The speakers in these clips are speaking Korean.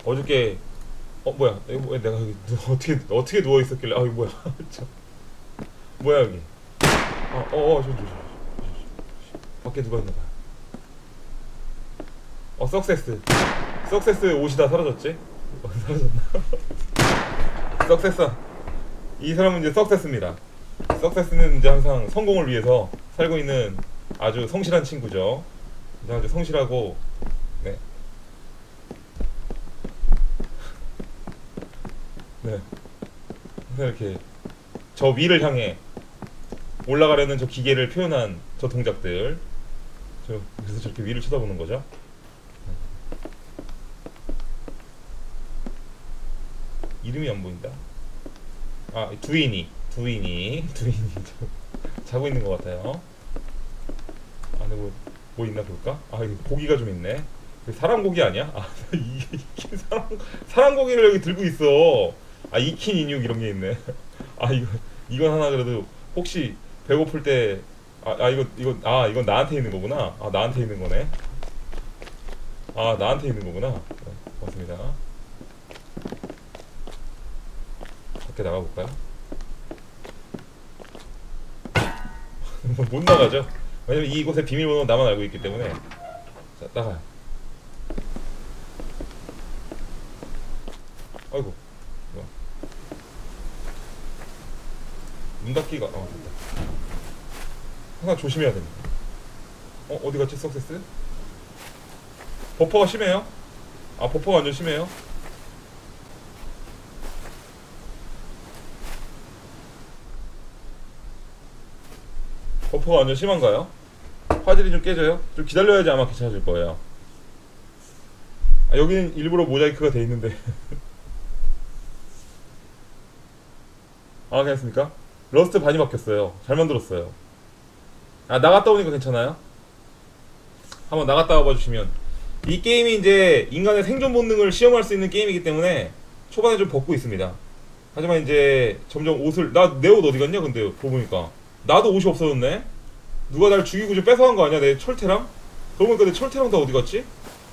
어저께 뭐야 이거 뭐야 내가 여기 어떻게 누워 있었길래 이거 뭐야 참. 뭐야 여기 밖에 누가 있나봐. 석세스 옷이 다 사라졌지? 사라졌나? 석세스 이 사람은 이제 석세스입니다. 석세스는 이제 항상 성공을 위해서 살고 있는 아주 성실한 친구죠. 아주 성실하고 네. 네. 항상 이렇게 저 위를 향해 올라가려는 저 기계를 표현한 저 동작들. 그래서 저렇게 위를 쳐다보는 거죠. 이름이 안 보인다. 두인이 자고 있는 것 같아요. 안에 뭐 있나 볼까? 이거 고기가 좀 있네. 사람 고기 아니야? 이게 사람 고기를 여기 들고 있어. 익힌 인육 이런 게 있네. 이건 하나 그래도 혹시 배고플 때 이건 나한테 있는 거구나. 나한테 있는 거네. 나한테 있는 거구나. 네, 고맙습니다. 밖에 나가볼까요? 못 나가죠. 왜냐면 이곳의 비밀번호는 나만 알고 있기 때문에. 자, 나가요. 아이고, 뭐야. 문 닫기가, 됐다. 항상 조심해야 됩니다. 어디 갔지, 석세스? 버퍼가 심해요? 버퍼가 완전 심해요? 버퍼가 완전 심한가요? 화질이 좀 깨져요? 좀 기다려야지 아마 괜찮아질 거예요. 여기는 일부러 모자이크가 돼 있는데. 괜찮습니까? 러스트 반이 바뀌었어요. 잘 만들었어요. 나갔다 오니까 괜찮아요? 한번 나갔다 와봐 주시면. 이 게임이 이제 인간의 생존 본능을 시험할 수 있는 게임이기 때문에 초반에 좀 벗고 있습니다. 하지만 이제 점점 옷을, 내 옷 어디 갔냐 근데 그러고 보니까 나도 옷이 없어졌네. 누가 날 죽이고 좀 뺏어간 거 아니야? 내 철퇴랑? 그러고 보니까 내 철퇴랑 다 어디 갔지?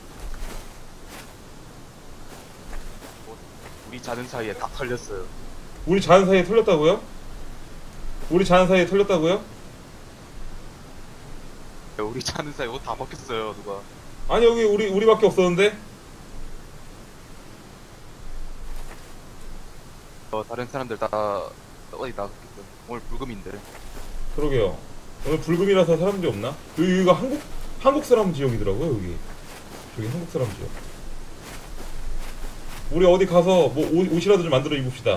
우리 자는 사이에 다 털렸어요. 우리 자는 사이에 털렸다고요? 우리 자는 사이에 털렸다고요? 우리 자는 사이에 옷 다 벗겼어요 누가. 아니 여기 우리밖에 없었는데? 다른 사람들 다 어디 나갔겠죠. 오늘 불금인데. 그러게요. 오늘 불금이라서 사람들이 없나? 여기가 한국 사람 지역이더라고요. 저기 한국 사람 지역. 우리 어디 가서 뭐 옷이라도 좀 만들어 입읍시다.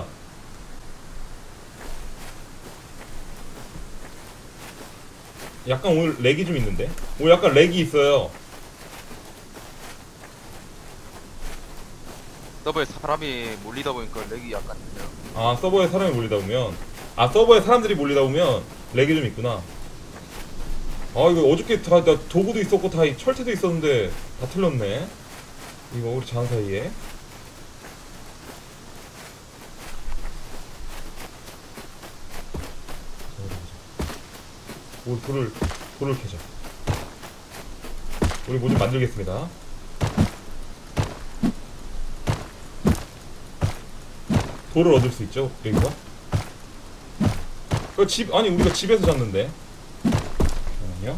약간 오늘 렉이 좀 있는데? 오늘 약간 렉이 있어요. 서버에 사람이 몰리다 보니까 렉이 약간 있네요. 서버에 사람이 몰리다 보면 서버에 사람들이 몰리다 보면 렉이 좀 있구나. 이거 어저께 다 도구도 있었고 다 철퇴도 있었는데 다 틀렸네. 이거 우리 자는 사이에. 우리 돌을 캐자. 우리 뭐 좀 만들겠습니다. 돌을 얻을 수 있죠 여기서. 우리가 집에서 잤는데. 잠깐만요.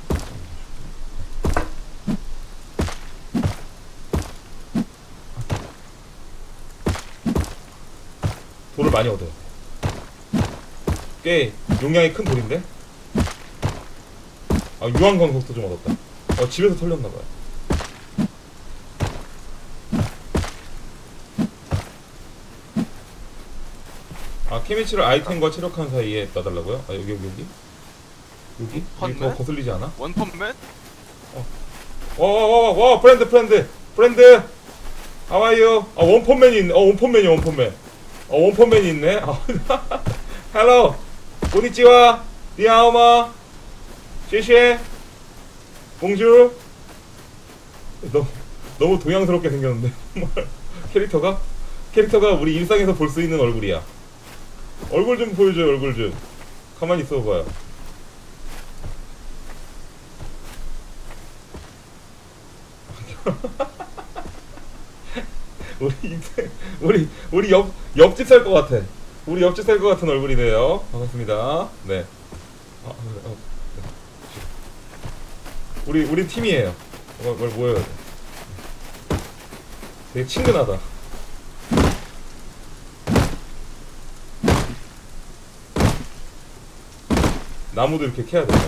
돌을 많이 얻어요. 꽤 용량이 큰 돌인데. 유황광석도 좀 얻었다. 집에서 털렸나봐요. 케미치를 아이템과 체력한 사이에 놔달라고요? 여기? 여기 더 거슬리지 않아? 원펀맨? 와 프렌드 하와이유. 원펀맨이 있네. 원펀맨. 원펀맨이 있네. 헬로 고니치와 니하오마 시시에 봉주. 너무 동양스럽게 생겼는데. 캐릭터가 우리 일상에서 볼 수 있는 얼굴이야. 얼굴 좀 보여줘요. 얼굴 좀 가만히 있어봐요. 우리 우리 옆집 살 것 같아. 우리 옆집 살 것 같은 얼굴이네요. 반갑습니다. 네. 우리 팀이에요. 뭘 모여야 돼. 되게 친근하다. 나무도 이렇게 캐야 된다.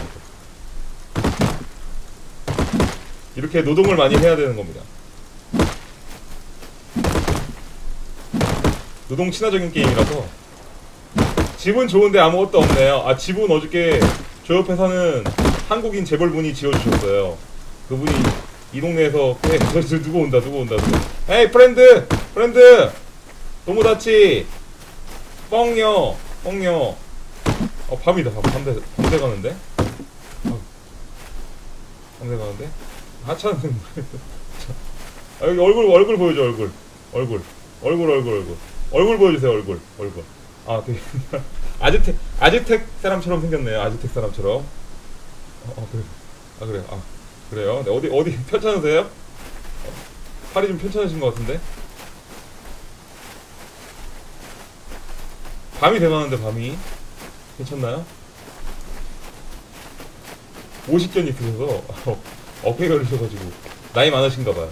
이렇게 노동을 많이 해야 되는 겁니다. 노동 친화적인 게임이라서. 집은 좋은데 아무것도 없네요. 아, 집은 어저께 저 옆에 사는 한국인 재벌분이 지어주셨어요. 그분이 이 동네에서 저 누구 온다. 에이 프렌드 도모다치 뻥요. 밤이다. 밤새 가는데? 밤새 가는데? 하찮은 아, 여기 얼굴 보여줘. 얼굴 보여주세요. 얼굴. 아, 되게 아즈텍 사람처럼 생겼네요. 아즈텍 사람처럼. 그래. 그래요. 네, 어디 편찮으세요? 팔이 좀 편찮으신 것 같은데? 밤이 대단한데, 밤이. 괜찮나요? 50견 있으셔서 어깨 걸리셔가지고 나이 많으신가봐요.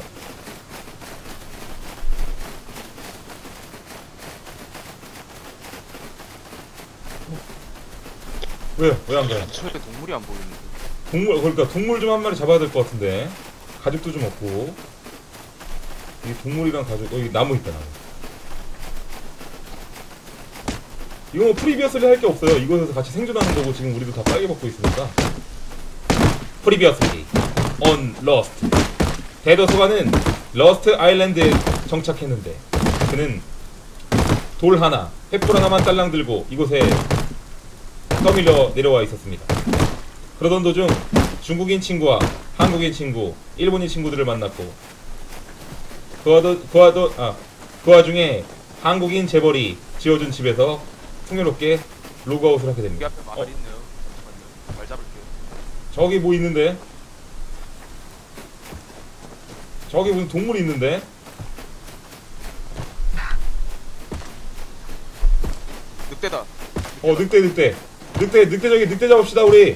왜요? 왜 안 가요? 근처에 동물이 안 보이는데. 그러니까 동물 좀 한 마리 잡아야 될 것 같은데. 가죽도 좀 없고. 이 동물이랑 가죽, 여기 나무 있다, 나무. 이거 뭐 프리비어스리 할 게 없어요. 이곳에서 같이 생존하는 거고, 지금 우리도 다 빨개 벗고 있으니까. 프리비어스리 on 러스트. 대도서관은 러스트 아일랜드에 정착했는데 그는 돌 하나, 횃불 하나만 딸랑 들고 이곳에 떠밀려 내려와 있었습니다. 그러던 도중 중국인 친구와 한국인 친구, 일본인 친구들을 만났고 그 와중에 한국인 재벌이 지어준 집에서 풍요롭게 로그아웃을 하게 여기 됩니다. 앞에 말 있네요. 잠깐만요. 말 잡을게요. 저기 뭐 있는데? 저기 무슨 동물이 있는데? 늑대다. 늑대 잡읍시다, 우리.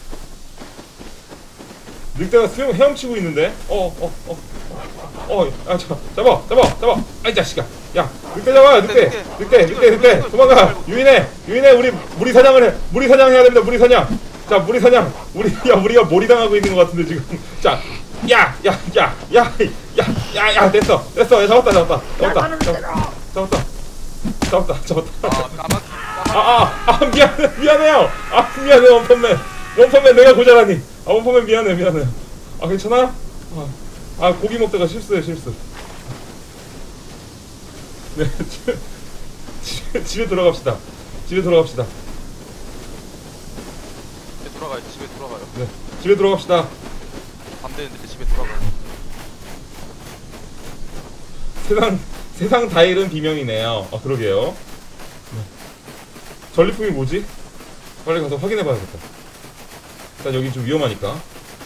늑대가 헤엄치고 있는데? 잡아. 아이, 자식아. 야, 늑대 잡아, 늑대. 도망가. 유인해, 우리 사냥해야 됩니다, 무리 사냥. 자, 무리 사냥. 우리가 몰이당하고 있는 것 같은데, 지금. 자, 야, 됐어. 야, 잡았다. 미안해요. 원펀맨 내가 고자라니. 원펀맨 미안해요. 괜찮아? 고기 먹다가 실수. 네, 집에 돌아갑시다. 집에 돌아가요. 네, 집에 돌아갑시다. 밤 되는데 집에 돌아가요. 세상 다 잃은 비명이네요. 그러게요. 네. 전리품이 뭐지? 빨리 가서 확인해봐야겠다. 일단 여기 좀 위험하니까.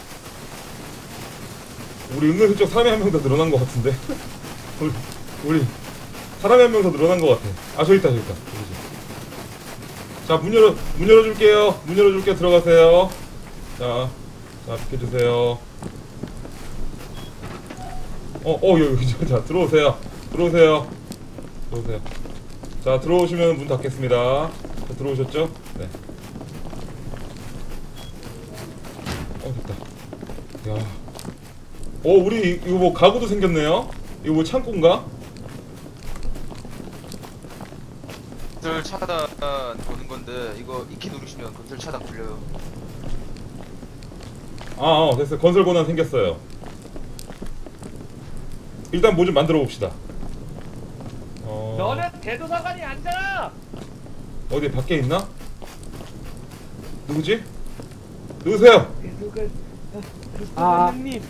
우리 은근슬쩍 사람이 한 명 더 늘어난 것 같은데? 우리 사람이 한 명 더 늘어난 것 같아. 저기 있다. 여기지. 자, 문 열어줄게요. 들어가세요. 자, 비켜주세요. 여기, 자, 들어오세요. 자, 들어오시면 문 닫겠습니다. 자, 들어오셨죠? 네. 됐다. 야. 우리, 이거 뭐, 가구도 생겼네요? 이거 뭐, 창고인가? 건설 차단 보는 건데 이거 이키 누르시면 건설 차단 풀려요. 됐어요. 건설 권한 생겼어요. 일단 뭐 좀 만들어 봅시다. 너는 대도서관이 앉아! 어디 밖에 있나? 누구지? 누구세요? 대도서관님.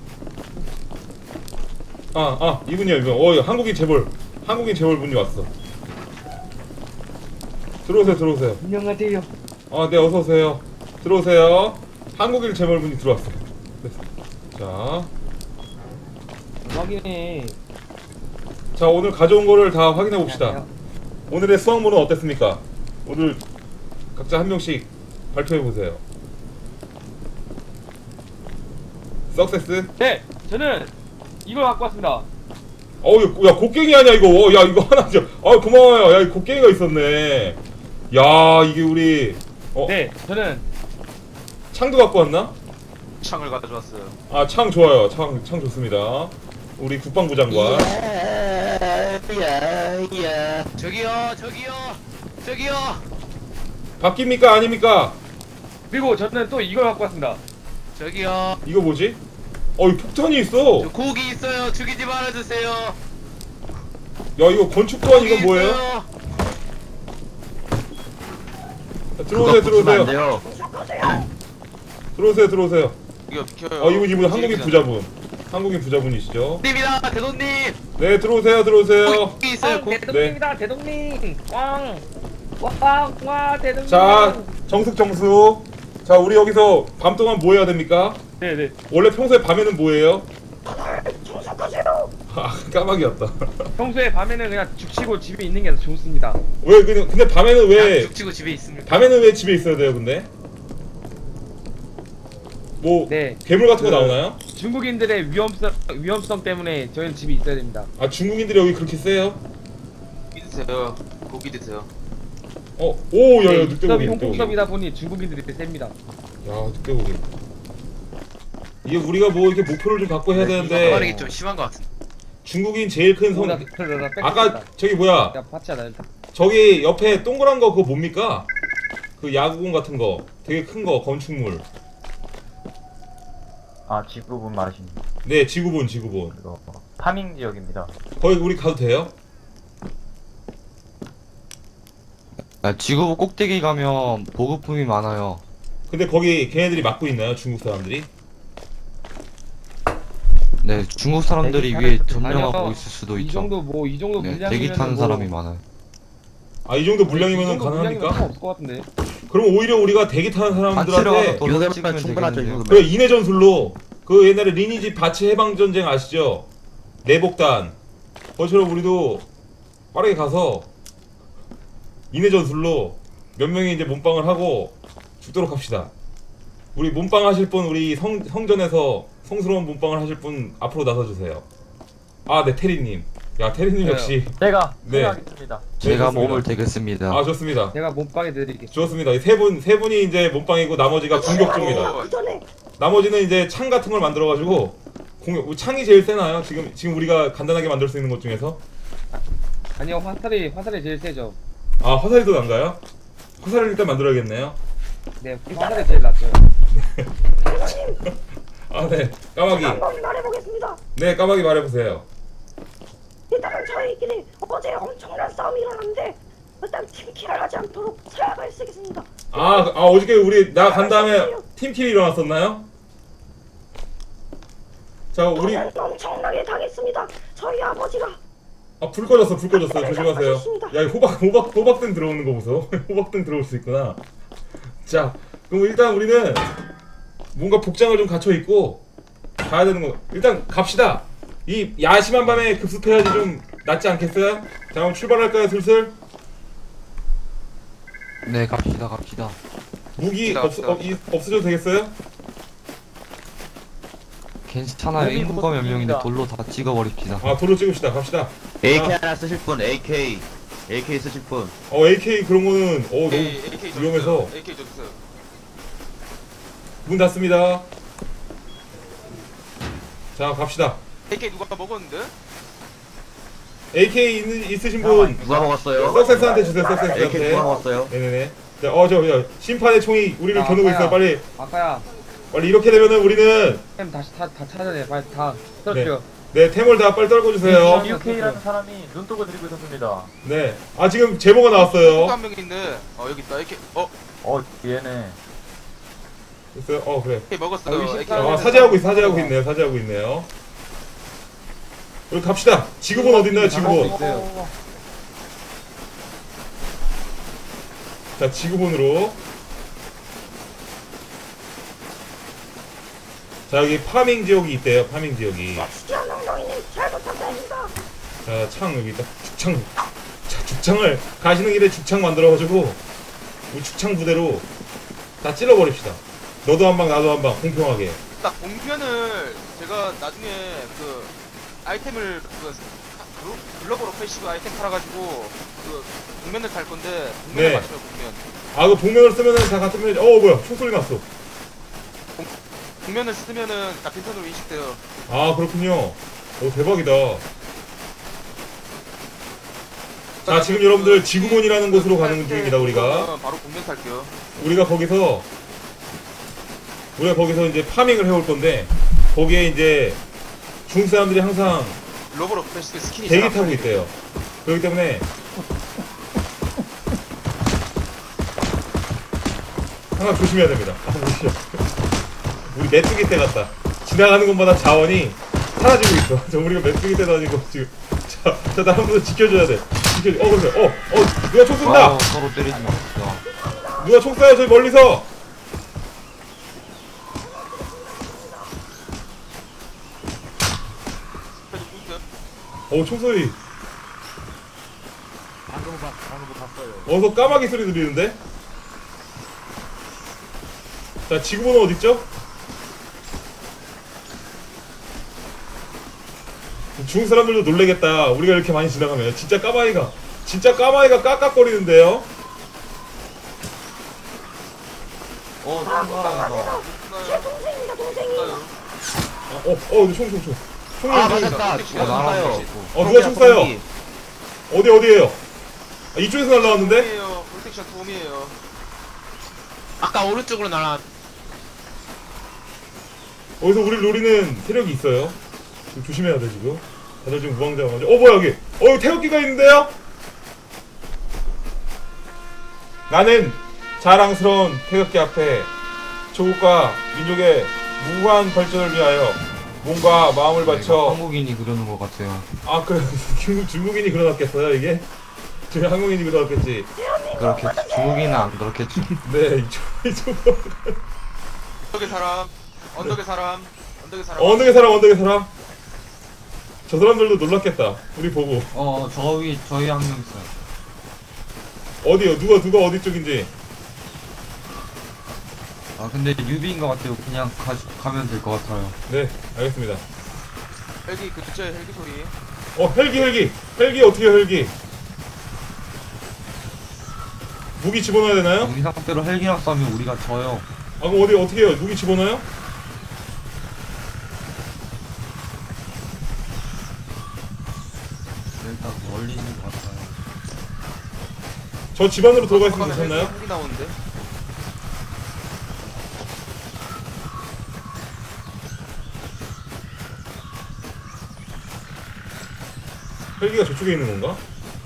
이분이요, 이분. 한국인 재벌 분이 왔어. 들어오세요. 안녕하세요. 네, 어서오세요. 들어오세요. 한국인 재벌 분이 들어왔어. 됐어. 자, 확인해. 자, 오늘 가져온 거를 다 확인해 봅시다. 오늘의 수확물은 어땠습니까? 오늘 각자 한 명씩 발표해 보세요. 석세스? 네, 저는 이걸 갖고 왔습니다. 야, 곡괭이 아니야 이거. 야, 이거 하나 줘. 고마워요. 야, 이 곡괭이가 있었네. 야, 이게 우리 네, 저는 창도 갖고 왔나? 창을 가져왔어요. 아, 창 좋아요. 창 좋습니다. 우리 국방부 장관. 저기요. 바뀝니까 아닙니까? 그리고 저는 또 이걸 갖고 왔습니다. 저기요. 이거 뭐지? 이 폭탄이 있어. 저 고기 있어요. 죽이지 말아주세요. 야, 이거 건축관 이건 뭐예요? 있어요. 자, 들어오세요. 들어오세요. 이거 비켜요. 이분 한국인 부자분이시죠? 님이다 대돈님. 네, 들어오세요. 고기 있어요. 고기. 대동님이다, 대동님. 와, 대동님. 자, 정숙. 자, 우리 여기서 밤 동안 뭐 해야 됩니까? 네네. 원래 평소에 밤에는 뭐 해요? 까마귀였다. 평소에 밤에는 그냥 죽치고 집에 있는 게 더 좋습니다. 왜 근데 밤에는 왜 죽치고 집에 있습니다. 밤에는 왜 집에 있어야 돼요, 근데? 뭐 네. 괴물 같은 거 나오나요? 중국인들의 위험성 때문에 저희는 집에 있어야 됩니다. 아, 중국인들이 여기 그렇게 세요? 고기 드세요. 고기 드세요. 야, 네, 늑대고기. 수업이 홍콩 수업이다 보니 중국인들이 셉니다. 야, 늑대고기. 이게 우리가 뭐 이렇게 목표를 좀 갖고 해야 말이 되는데 좀 심한 것 같은데. 중국인 제일 큰 성. 나 아까 저기 뭐야? 야, 파츠야 나. 저기 옆에 동그란 거 그거 뭡니까? 그 야구공 같은 거, 되게 큰 거, 건축물. 지구본 말하시는 네, 지구본. 그거 파밍 지역입니다. 거기 우리 가도 돼요? 지구부 꼭대기 가면 보급품이 많아요. 근데 거기 걔네들이 막고 있나요? 중국 사람들이? 네, 중국 사람들이 대기 위에 타는 점령하고 아니요. 있을 수도 이 있죠. 정도 네, 물량이면 대기 타는 사람이 많아요. 아, 이 정도 물량이면 가능합니까? 없을 것 같은데. 그럼 오히려 우리가 대기 타는 사람들한테 도로 찍으면 되겠는데요. 그래, 인해 전술로 그 옛날에 리니지 바치 해방 전쟁 아시죠? 내복단. 그것처럼 우리도 빠르게 가서 인해 전술로 몇 명이 이제 몸빵을 하고 죽도록 합시다. 우리 몸빵 하실 분, 우리 성전에서 성스러운 몸빵을 하실 분 앞으로 나서주세요. 네, 테리님. 야, 테리님 역시. 제가 네. 하겠습니다. 제가 좋습니다. 몸을 대겠습니다. 좋습니다. 제가 몸빵해 드리겠습니다. 좋습니다. 이 세 분이 이제 몸빵이고 나머지가 공격중입니다. 나머지는 이제 창 같은 걸 만들어가지고 창이 제일 세나요? 지금 우리가 간단하게 만들 수 있는 것 중에서? 아니요, 화살이 제일 세죠. 화살도 난가요? 화살을 일단 만들어야겠네요. 네, 화살이 제일 낫죠. 네, 까마귀. 한번 말해보겠습니다. 네, 까마귀 말해보세요. 일단은 저희끼리 어제 엄청난 싸움이 일어났는데 일단 팀킬을 하지 않도록 사약을 쓰겠습니다. 어저께 우리 나 간 다음에 팀킬이 일어났었나요? 자, 우리 저는 엄청나게 당했습니다. 저희 아버지가 불 꺼졌어. 조심하세요. 야, 이 호박등 들어오는 거 보소. 호박등 들어올 수 있구나. 자, 그럼 일단 우리는 뭔가 복장을 좀 갖춰 입고 가야 되는 거. 일단 갑시다. 이 야심한 밤에 급습해야지 좀 낫지 않겠어요? 자, 그럼 출발할까요, 슬슬? 네, 갑시다. 무기 갑시다. 없어져도 되겠어요? 괜찮아요. 몸이 인구가 몇 명인데 고생입니다. 돌로 다 찍어버립시다. 도로 찍읍시다. 갑시다. AK 자, 하나 쓰실 분, AK 쓰실 분. AK 그런 거는 너무 AK 좀 위험해서. 주세요. AK 좀 주세요. 문 닫습니다. 자, 갑시다. AK 누가 먹었는데? AK 있으신 분 누가 먹었어요? 석세스한테 주세요. AK 석세스한테. 누가 먹었어요? 네네네. 자, 심판의 총이 우리를 자, 겨누고 아까야. 있어요. 빨리 아까야, 이렇게 되면은 우리는 템 다시 다 찾아내. 빨리 다 떨어뜨려. 네, 템을 다 빨리 떨궈주세요. UK라는 사람이 눈독을 들이고 있었습니다. 네. 지금 제보가 나왔어요. 한 명 있네. 여기 있다. AK. 얘네. 됐어요? 그래. AK 먹었어요. 여기 AK. 식당. 사죄하고 있네요. 여기 갑시다. 지구본 어딨나요, 지구본? 있어요. 자, 지구본으로. 자, 여기 파밍 지역이 있대요, 파밍 지역이. 시지한 엉덩이님 잘 부탁드립니다. 자, 창 여기 딱 죽창. 자, 죽창을 가시는 길에 죽창 만들어가지고 우리 죽창 부대로 다 찔러버립시다. 너도 한 방 나도 한 방 공평하게. 딱 복면을 제가 나중에 그 아이템을 글로벌 오페시브 아이템 팔아가지고 그 복면을 갈 건데 복면을 네. 맞춰요 복면. 아, 그 복면을 쓰면은 다 같은 편이지. 뭐야, 총소리 났어. 복면을 쓰면은 딱 빈손으로 인식돼요. 아, 그렇군요. 오, 대박이다. 자, 지금 여러분들 지구본이라는 곳으로 가는 중입니다. 우리가 바로 복면 탈게요. 우리가 거기서 이제 파밍을 해올 건데 거기에 이제 중국 사람들이 항상 글로벌 오페시브 스킨이 대기 잘 타고 안 있대요. 그렇기 때문에 항상 조심해야 됩니다. 아, 보시죠. 우리 메뚜기 떼 같다. 지나가는 곳마다 자원이 사라지고 있어. 저 우리가 메뚜기 떼도 아니고 지금 자, 나 한 번 더 지켜줘야 돼. 지켜줘. 그래. 누가 총 쏜다. 아, 서로 때리지 맙시다. 누가 총 쏴요, 저기 멀리서. 총소리. 방금 봤어요. 어서 까마귀 소리 들리는데? 자, 지구본은 어딨죠? 중국 사람들도 놀래겠다. 우리가 이렇게 많이 지나가면. 진짜 까마귀가 깍깍거리는데요? 총알이다. 제 동생입니다, 동생이요. 총. 총이 아, 어디- 맞았다. 죽었어요. 누가 총 쏴요? 어디에요? 아, 이쪽에서 날라왔는데? 톰이에요. 프로텍션 톰이에요. 아까 오른쪽으로 날아. 어디서 우리 노리는 세력이 있어요. 지금 조심해야 돼, 지금. 다들 지금 무방자가지고. 뭐야, 여기. 여기 태극기가 있는데요? 나는 자랑스러운 태극기 앞에 조국과 민족의 무한 발전을 위하여 몸과 마음을 바쳐. 한국인이 그러는 것 같아요. 아, 그래. 중국인이 그러놨겠어요, 이게? 저희 한국인이 그러놨겠지. 그렇게 중국인은 안 그렇겠죠. 네, 이쪽. 언덕의 사람. 언덕의 사람. 언덕의 사람. 저 사람들도 놀랐겠다. 우리 보고. 저희 한 명 있어요. 어디요? 누가 어디 쪽인지. 아, 근데 뉴비인 것 같아요. 그냥 가면 될 것 같아요. 네, 알겠습니다. 헬기 그 근처에 헬기 소리. 헬기 어떻게 해요, 헬기? 무기 집어넣어야 되나요? 우리 상태로 헬기랑 싸우면 우리가 져요. 아, 그럼 어떻게 해요? 무기 집어넣어요? 일단 멀리 있는 것 같아요. 저 집 안으로 들어가 있으면 괜찮나요? 헬기 나오는데. 헬기가 저쪽에 있는 건가?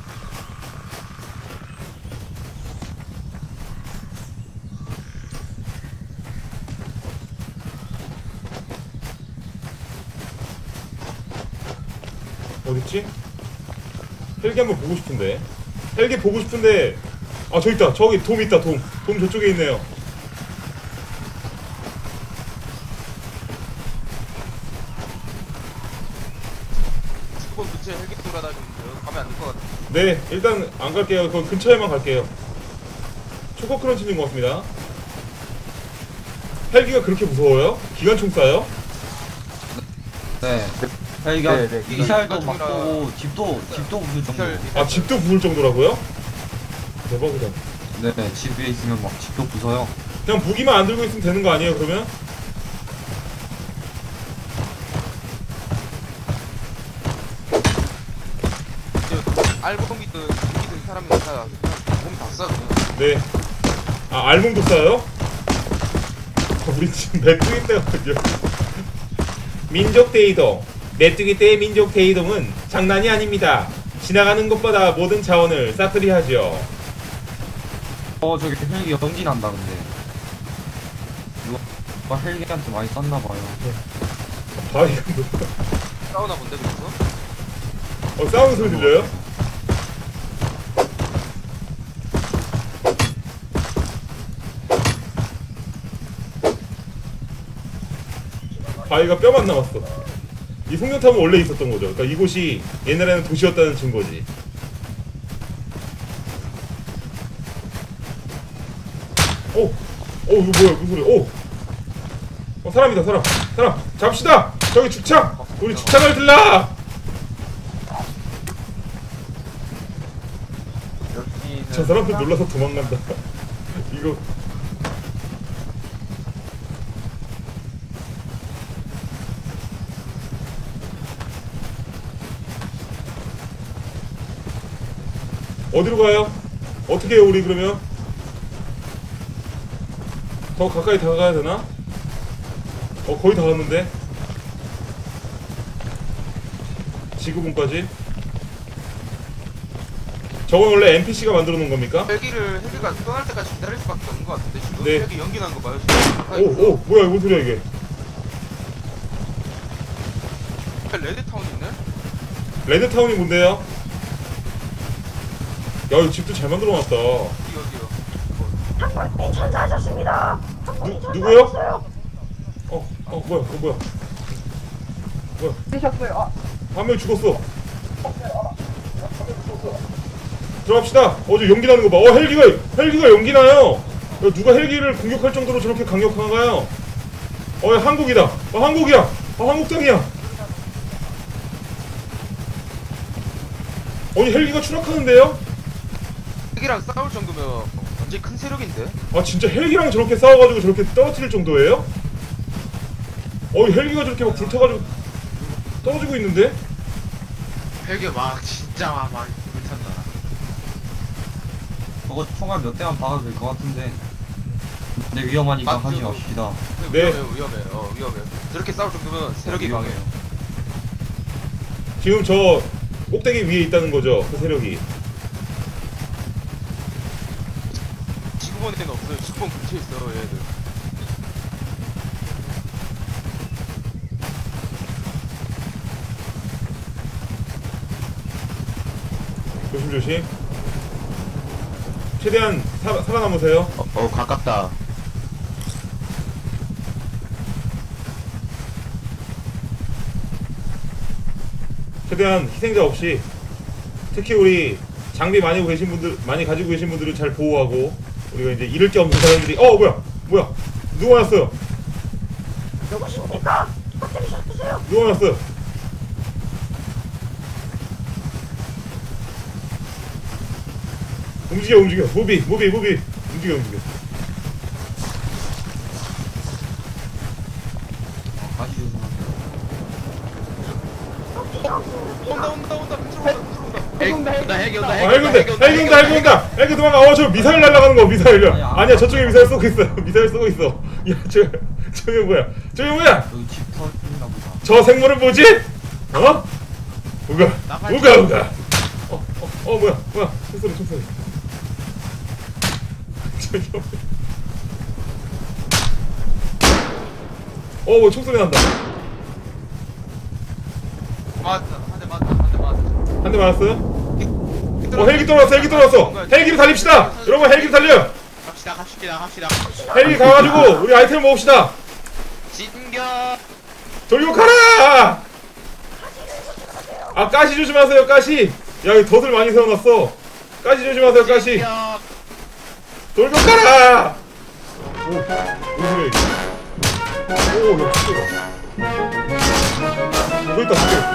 어딨지? 헬기 한번 보고 싶은데. 아, 저기 있다. 저기 돔 있다. 돔 저쪽에 있네요. 지구본 근처에 헬기 돌아다니는데요. 가면 안 될 것 같아. 네, 일단 안 갈게요. 그 근처에만 갈게요. 초코 크런치인 것 같습니다. 헬기가 그렇게 무서워요? 기관총 쏴요? 네. 헬기가 네, 미사일도 이거 막 쏘고 집도 부술 정도. 아, 집도 부술 정도라고요? 대박이다. 네, 집에 있으면 막 집도 부숴요. 그냥 무기만 안 들고 있으면 되는 거 아니에요, 그러면? 알고기든 기든 사람이 다 몸다 써. 그냥. 네. 아, 알몸도 쏴요? 우리 지금 메뚜기 떼거든요. 민족 대이동. 메뚜기 떼의 민족 대이동은 장난이 아닙니다. 지나가는 곳마다 모든 자원을 싸그리하죠. 저기 헬기 연기 난다 근데. 누가 헬기한테 많이 쐈나봐요. 바위가 뭐. 싸우나 본데 그래서? 싸우는 소리 들려요? 바위가 뼈만 남았어. 이 송전탑은 원래 있었던 거죠. 그러니까 이곳이 옛날에는 도시였다는 증거지. 이거 뭐야, 무슨 소리야? 사람이다, 사람. 잡시다. 저기 죽창. 우리 죽창을 들라. 여기는 저 사람들 놀라서 도망간다. 이거. 어디로 가요? 어떻게 해요, 우리 그러면? 더 가까이 다가가야 되나? 거의 다 갔는데? 지구본까지? 저건 원래 NPC가 만들어 놓은 겁니까? 헬기가 떠날 때까지 기다릴 수밖에 없는 것 같은데 지금 네. 헬기 연기 난 거 봐요 지금. 뭐야, 뭔 소리야, 이게? 레드타운 있네? 레드타운이 뭔데요? 야, 이 집도 잘 만들어 놨다. 어디요? 한번이 전사하셨습니다. 누구요? 뭐야. 되셨어요. 한 명 죽었어. 들어갑시다. 저 연기 나는 거 봐. 헬기가 연기 나요. 야, 누가 헬기를 공격할 정도로 저렇게 강력한가요? 야, 한국이다. 한국이야. 한국 땅이야. 아니, 헬기가 추락하는데요? 헬기랑 싸울 정도면 완전 큰 세력인데? 아, 진짜 헬기랑 저렇게 싸워가지고 저렇게 떨어뜨릴 정도예요? 헬기가 저렇게 막 불타가지고 떨어지고 있는데? 헬기 막 진짜 막 불탄다. 저거 총알 몇 대만 박아도 될 것 같은데. 근데 위험하니까 맞죠. 하지 맙시다. 네. 위험해. 저렇게 싸울 정도면 세력이 강해. 지금 저 꼭대기 위에 있다는 거죠, 그 세력이. 지구본에는 없어요. 지구본 근처에 있어 얘들. 조심. 최대한 살아남으세요. 가깝다. 최대한 희생자 없이, 특히 우리 장비 많이 가지고 계신 분들은 잘 보호하고, 우리가 이제 잃을 게 없는 사람들이 뭐야 누가 왔어요? 누구십니까? 때리셨으세요? 누가 왔어요? 움직여 무비 움직여 다시 조심하세요. 온다. 헬기 온다. 헬기 도망가. 저 미사일 날아가는 거. 아니야, 저쪽에 미사일 쏘고 있어. 야, 저게 뭐야? 여기 집 터진다 보다. 저 생물은 뭐지? 우가. 뭐야? 총소리. 뭐 총소리 난다. 한 대 맞았어요? 헬기 떨어졌어. 헬기를 달립시다. 여러분, 헬기를 달려요. 갑시다. 헬기 가가지고 우리 아이템 먹읍시다. 진격. 돌고 가라. 가시 조심하세요. 가시. 야, 이 덫을 많이 세워놨어. 가시 조심하세요. 가시. 돌고 가라. 무슨 소리야 이게? 야, 진짜다. 저기 있다.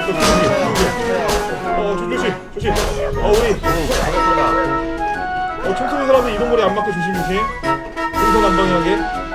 조심. 우리 총소리 사람들 이동거리 안 맞게 조심. 동선 안 방해하게.